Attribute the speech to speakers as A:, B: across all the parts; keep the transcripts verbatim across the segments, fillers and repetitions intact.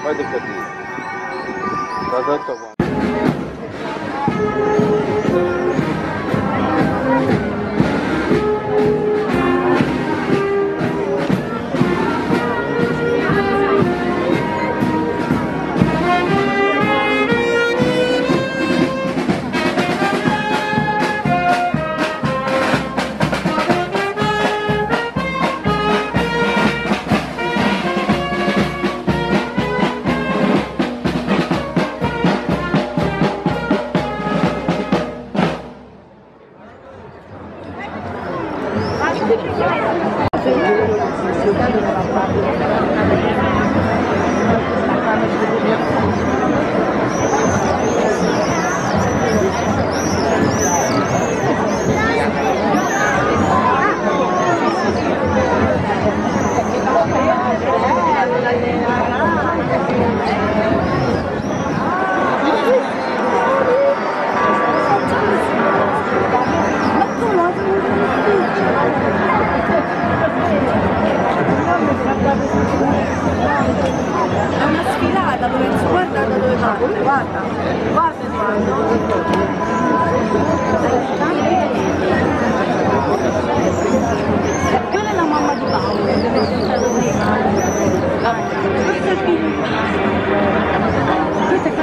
A: Guarda che lì. Da tutto qua.
B: È una sfilata dove si guarda da dove va, guarda, guarda quella è la mamma di Paolo, che è stato prima. Questo è il figlio. Questo è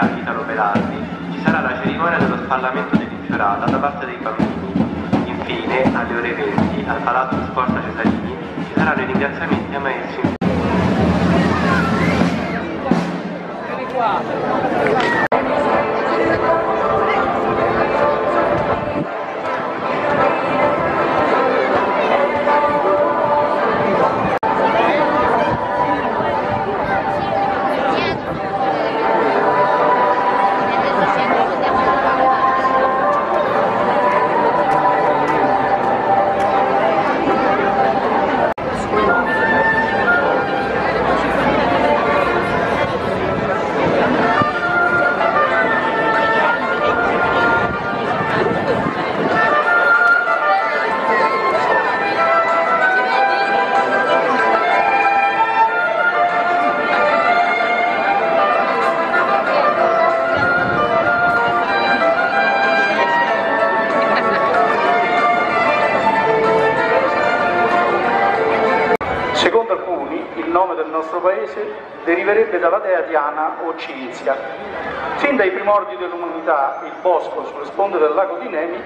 C: via Italo Berardi ci sarà la cerimonia dello spallamento dell'infiorata da parte dei bambini. Infine, alle ore venti, al Palazzo Sporta Cesarini ci saranno i ringraziamenti a maestri.
D: Secondo alcuni, il nome del nostro paese deriverebbe dalla dea Diana o Cinzia. Fin dai primordi dell'umanità, il bosco sulle sponde del lago di Nemi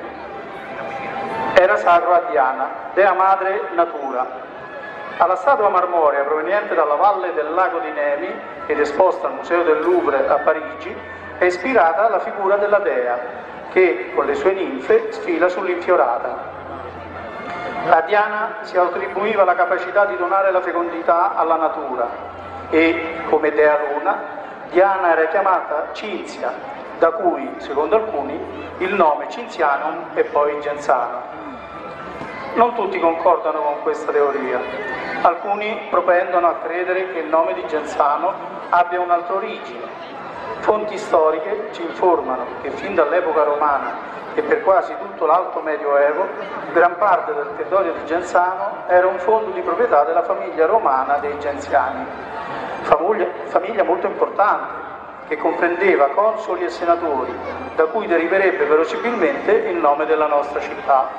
D: era sacro a Diana, dea madre natura. Alla statua marmorea proveniente dalla valle del lago di Nemi ed esposta al Museo del Louvre a Parigi è ispirata alla figura della dea che, con le sue ninfe, sfila sull'infiorata. A Diana si attribuiva la capacità di donare la fecondità alla natura e, come dea luna, Diana era chiamata Cinzia, da cui, secondo alcuni, il nome Cinzianum e poi Genzano. Non tutti concordano con questa teoria. Alcuni propendono a credere che il nome di Genzano abbia un'altra origine. Fonti storiche ci informano che fin dall'epoca romana e per quasi tutto l'Alto Medioevo, gran parte del territorio di Genzano era un fondo di proprietà della famiglia romana dei Genziani, famiglia, famiglia molto importante, che comprendeva consoli e senatori, da cui deriverebbe verosimilmente il nome della nostra città.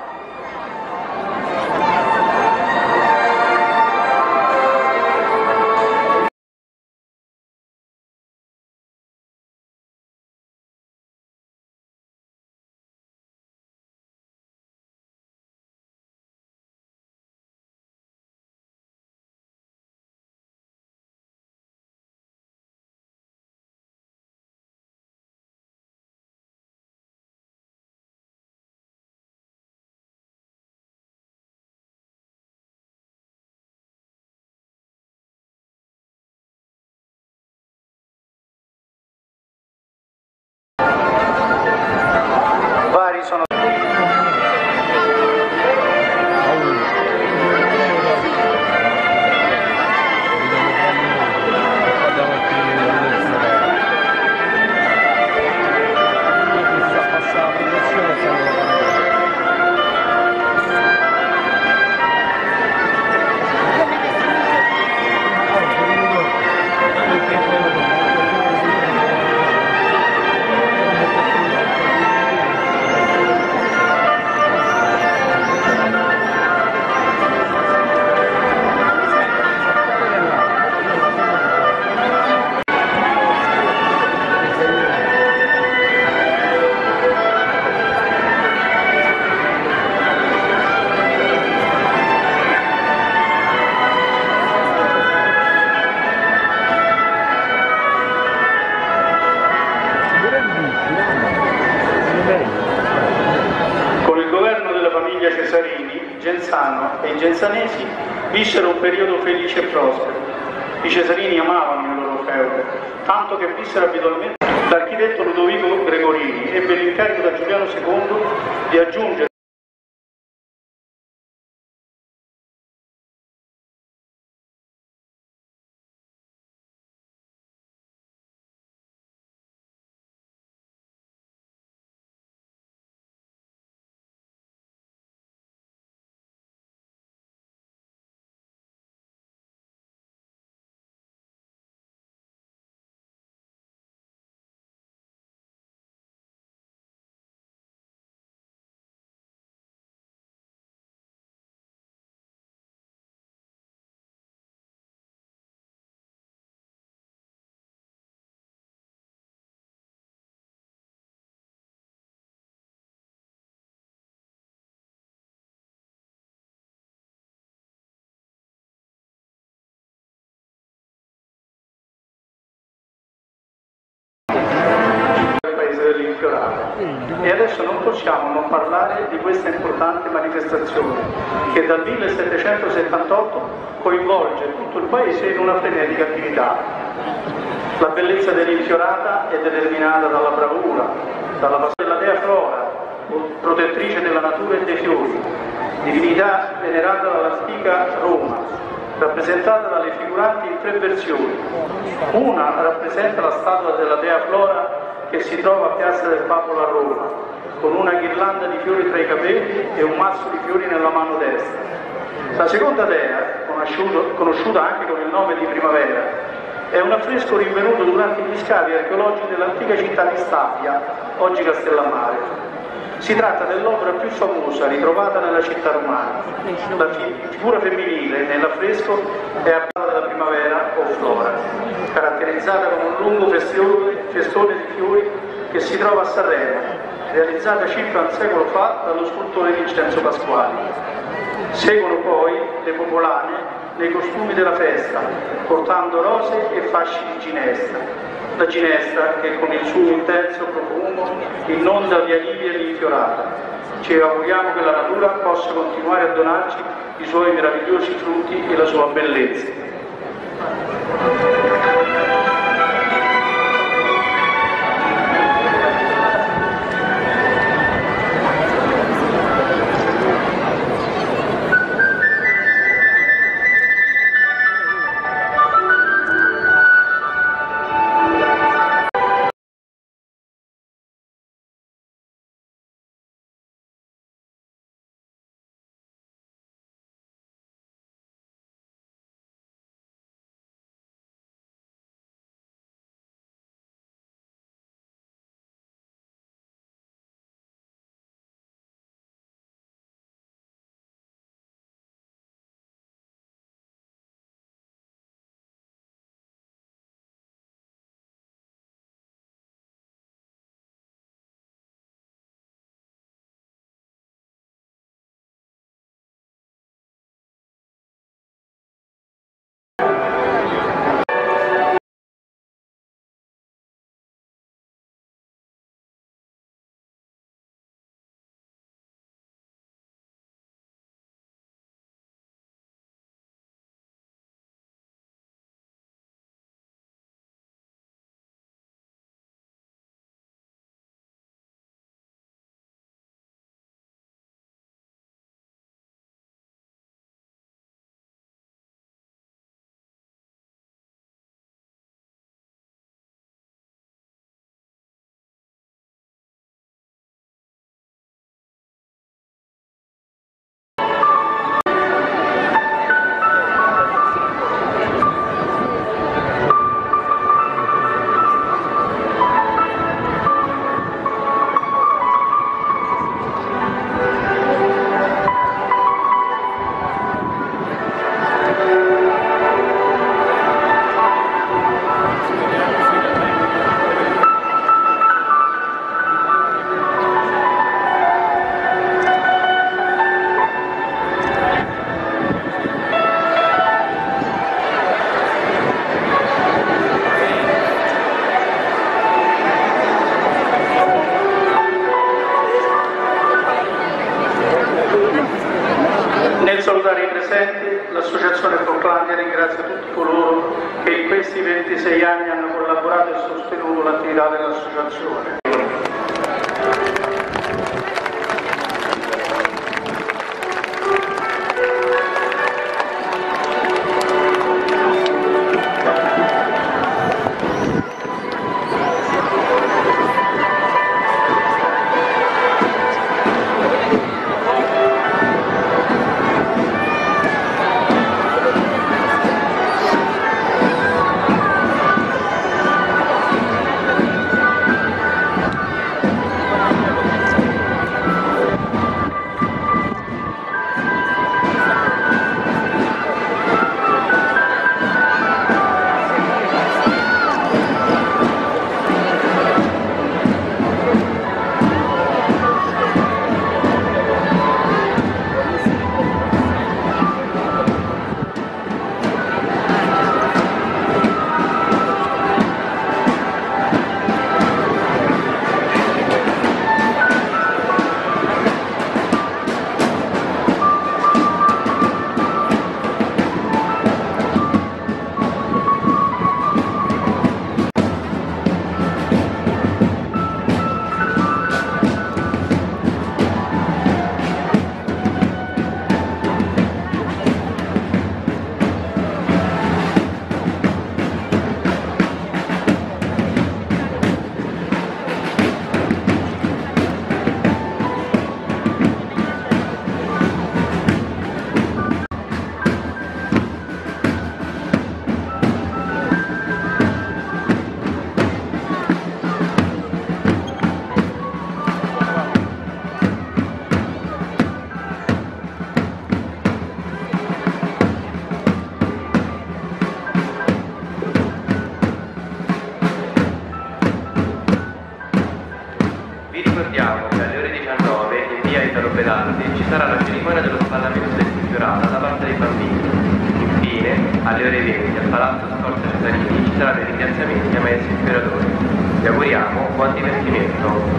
D: Vari sono Cesarini, Genzano e i genzanesi vissero un periodo felice e prospero. I cesarini amavano le loro feudi, tanto che vissero abitualmente. L'architetto Ludovico Gregorini ebbe l'incarico da Giuliano secondo di aggiungere E adesso non possiamo non parlare di questa importante manifestazione che dal millesettecentosettantotto coinvolge tutto il paese in una frenetica attività. La bellezza dell'Infiorata è determinata dalla bravura, dalla passione della dea Flora, protettrice della natura e dei fiori, divinità venerata dall'antica Roma, rappresentata dalle figuranti in tre versioni. Una rappresenta la statua della dea Flora che si trova a Piazza del Popolo a Roma, con una ghirlanda di fiori tra i capelli e un mazzo di fiori nella mano destra. La seconda dea, conosciuta anche con il nome di Primavera, è un affresco rinvenuto durante gli scavi archeologici dell'antica città di Stabia, oggi Castellammare. Si tratta dell'opera più famosa ritrovata nella città romana. La figura femminile nell'affresco è appena della primavera o flora, caratterizzata con un lungo festone, festone di fiori che si trova a Sanremo, realizzata circa un secolo fa dallo scultore Vincenzo Pasquali. Seguono poi le popolane nei costumi della festa, portando rose e fasci di ginestra. La ginestra che con il suo intenso profumo inonda via Livia e l'Infiorata. Ci auguriamo che la natura possa continuare a donarci i suoi meravigliosi frutti e la sua bellezza. Nel salutare i presenti, l'associazione Proclandia ringrazia tutti coloro che in questi ventisei anni hanno collaborato e sostenuto l'attività dell'associazione.
C: Vi ricordiamo che alle ore diciannove in via Italo Belardi ci sarà la cerimonia dello spallamento del Signorata da parte dei bambini. Infine, alle ore venti al Palazzo Scorza Cesarini ci saranno i ringraziamenti ai maestri ispiratori. Vi auguriamo buon divertimento.